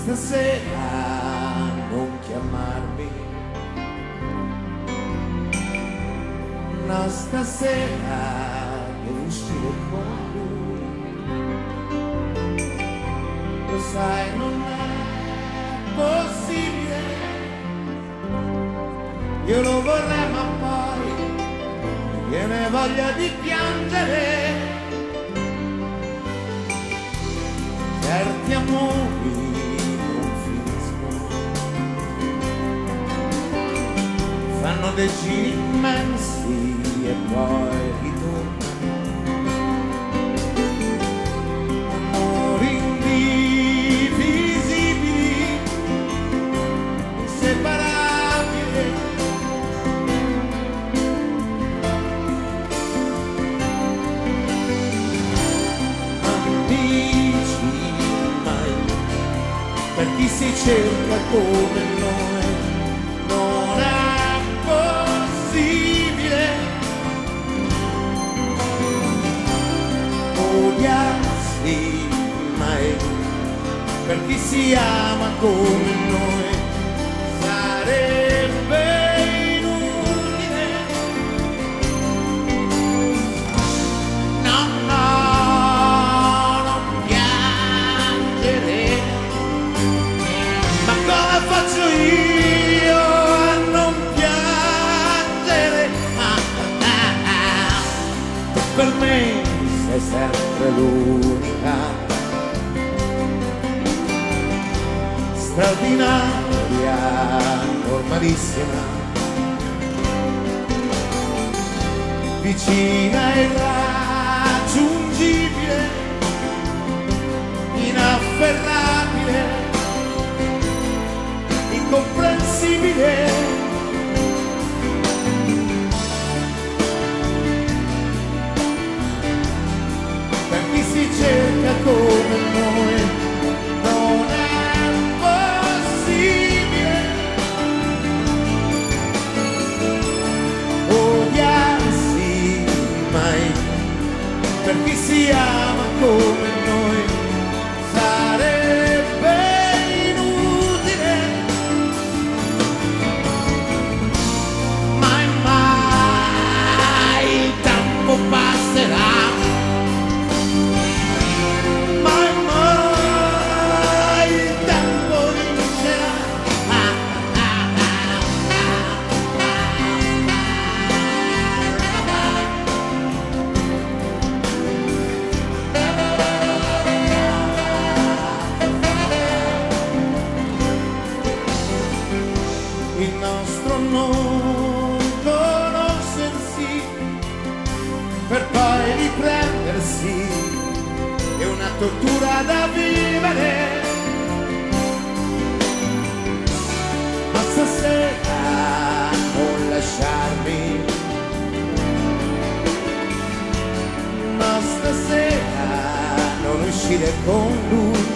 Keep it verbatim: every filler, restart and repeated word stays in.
stasera non chiamarmi, no stasera devo uscire con lui, lo sai non è possibile, io lo vorrei ma poi mi viene voglia di piangere, certi amori fanno dei giri immensi e poi ritornano, amori indivisibili, inseparabili, amici mai, per chi si cerca come noi non è odiarsi mai, per chi si ama come noi sarebbe inutile, no, no, non piangere, ma come faccio io a non piangere, ah, ah, ah. Tu per me sei sempre l'unica, straordinaria, normalissima, vicina e irraggiungibile, inafferrabile, incomprensibile. Si cerca come noi non è possibile odiarsi mai, per chi si ama come noi sarebbe inutile, mai mai il tempo passerà, il nostro non conoscersi per poi riprendersi è una tortura da vivere, ma stasera non lasciarmi, ma stasera non uscire con lui.